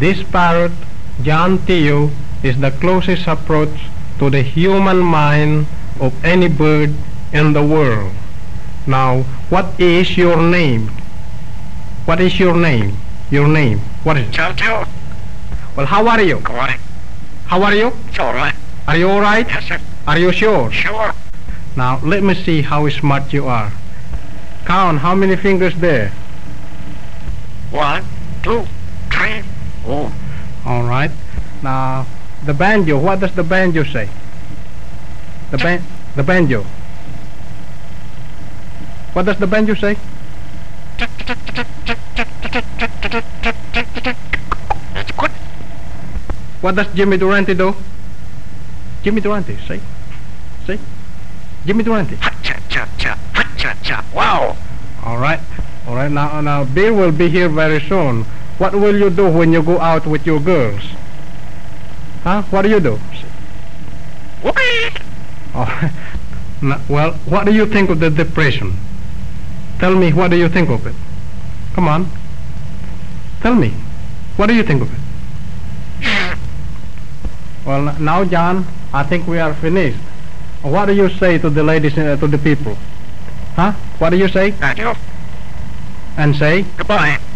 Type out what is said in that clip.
This parrot, John Theo, is the closest approach to the human mind of any bird in the world. Now, what is your name? What is your name? Your name? What is it? Jojo. Well, how are you? Correct. How are you? It's all right. Are you all right? Yes, sir. Are you sure? Sure. Now, let me see how smart you are. Count how many fingers there. 1, 2, 3, 4. All right. Now, the banjo, what does the banjo say? The banjo. What does the banjo say? That's good. What does Jimmy Durante do? Jimmy Durante, say. Say. Jimmy Durante. Ha-cha-cha-cha. Ha-cha-cha. Wow. All right. All right. Now, Bill will be here very soon. What will you do when you go out with your girls? Huh? What do you do? Whoopee. Oh, well, what do you think of the depression? Tell me, what do you think of it? Come on. Tell me. What do you think of it? Well, now, John, I think we are finished. What do you say to the ladies, to the people? Huh? What do you say? Thank you. And say? Goodbye.